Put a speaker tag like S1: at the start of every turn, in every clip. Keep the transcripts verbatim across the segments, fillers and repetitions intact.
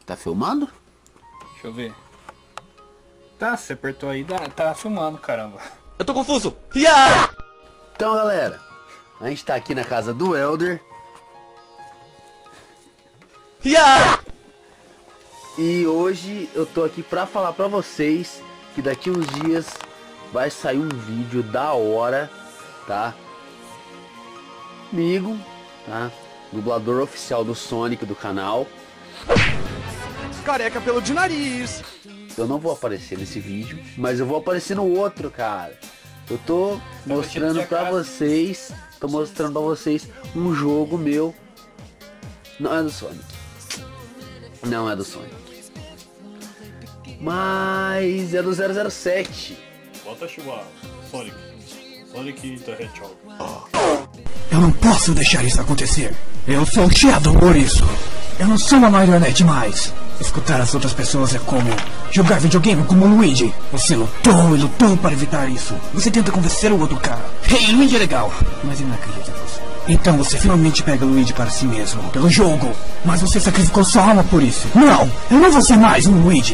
S1: Tá filmando?
S2: Deixa eu ver. Tá, você apertou aí, dá, tá filmando, caramba.
S3: Eu tô confuso. Yeah!
S1: Então, galera, a gente tá aqui na casa do Elder.
S3: Yeah!
S1: E hoje eu tô aqui pra falar pra vocês que daqui uns dias vai sair um vídeo da hora, tá? Comigo, tá? Dublador oficial do Sonic do canal.
S3: Careca pelo de nariz.
S1: Eu não vou aparecer nesse vídeo, mas eu vou aparecer no outro, cara. Eu tô mostrando pra vocês, tô mostrando pra vocês um jogo meu. Não é do Sonic. Não é do Sonic. Mas é do zero zero sete.
S4: Watashi wa Sonic. Sonic the Hedgehog.
S5: Eu não posso deixar isso acontecer. Eu sou o Shadow por isso. Eu não sou uma marionete mais. Escutar as outras pessoas é como jogar videogame como o Luigi. Você lutou e lutou para evitar isso. Você tenta convencer o outro cara. Hey, Luigi é legal, mas ele não acredita em você. Então você finalmente pega o Luigi para si mesmo, pelo jogo. Mas você sacrificou sua alma por isso. Não, eu não vou ser mais um Luigi.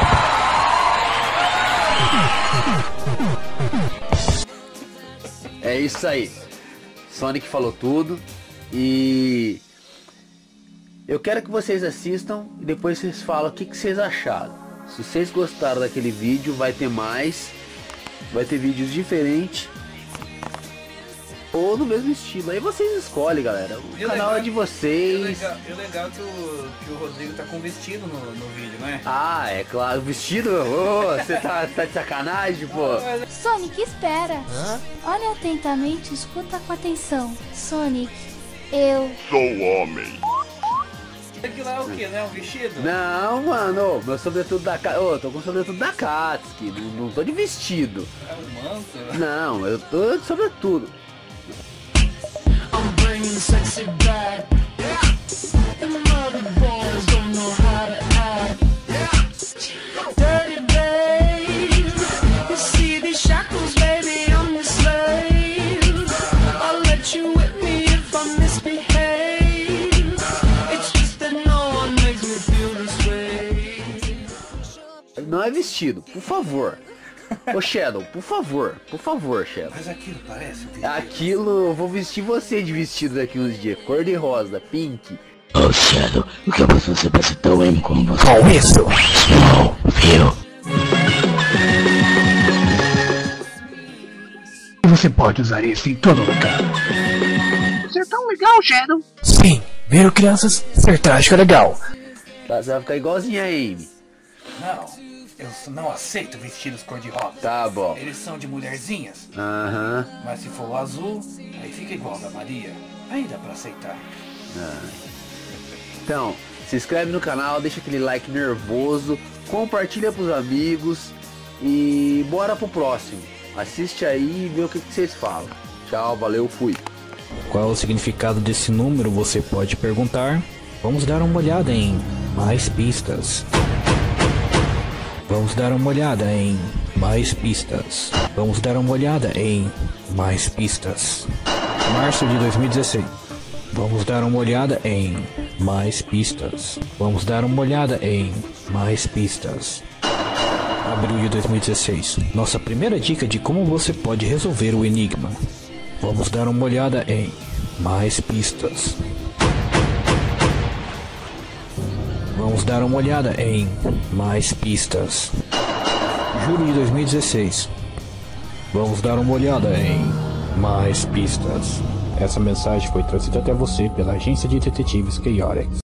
S1: É isso aí. Sonic falou tudo. E eu quero que vocês assistam e depois vocês falam o que, que vocês acharam. Se vocês gostaram daquele vídeo, vai ter mais. Vai ter vídeos diferentes. Ou no mesmo estilo. Aí vocês escolhem, galera. O
S2: E o
S1: canal
S2: legal-
S1: é de
S2: E o
S1: vocês.
S2: legal, e o legal é que o, que o Rodrigo tá com vestido no, no vídeo, não é?
S1: Ah, é claro. Vestido? Ô, você tá, tá de sacanagem, pô.
S6: Sonic, espera. Olha atentamente, escuta com atenção. Sonic, eu...
S2: Aquilo lá é o que, né? Um vestido?
S1: Não, mano. Ô, meu sobretudo da Katsuki. Ô, tô com o sobretudo da Katsuki. Não, não tô de vestido.
S2: É um manto?
S1: Não, eu tô de sobretudo.
S7: I'm bringing sexy back. And the mother boys don't know how to act. Dirty babe, you see these shackles, baby, I'm your slave. I'll let you whip me if I misbehave. It's just that no one makes me feel this way.
S1: Não é vestido, por favor. Ô Shadow, por favor, por favor, Shadow.
S2: Mas aquilo parece um vestido.
S1: Aquilo, eu vou vestir você de vestido daqui uns dias. Cor de rosa, pink.
S8: Oh Shadow, o que você pensa tão bem como você?
S5: Com isso,
S8: Não, viu?
S5: você pode usar isso em todo lugar.
S7: Você é tão legal, Shadow.
S5: Sim, viram, crianças? Ser trágico é legal.
S1: Tá, você vai ficar igualzinha a Amy.
S2: Não, eu não aceito vestidos cor-de-rosa.
S1: Tá bom.
S2: Eles são de mulherzinhas.
S1: Aham.
S2: Mas se for o azul, aí fica igual da Maria. Aí dá pra aceitar.
S1: Então, se inscreve no canal, deixa aquele like nervoso, compartilha pros amigos e bora pro próximo. Assiste aí e vê o que, que vocês falam. Tchau, valeu, fui.
S9: Qual é o significado desse número, você pode perguntar. Vamos dar uma olhada em mais pistas. Vamos dar uma olhada em mais pistas. Vamos dar uma olhada em mais pistas. Março de dois mil e dezesseis. Vamos dar uma olhada em mais pistas. Vamos dar uma olhada em mais pistas. Abril de dois mil e dezesseis. Nossa primeira dica de como você pode resolver o enigma. Vamos dar uma olhada em mais pistas. Vamos dar uma olhada em mais pistas. Julho de dois mil e dezesseis. Vamos dar uma olhada em mais pistas. Essa mensagem foi trazida até você pela agência de detetives Chaotix.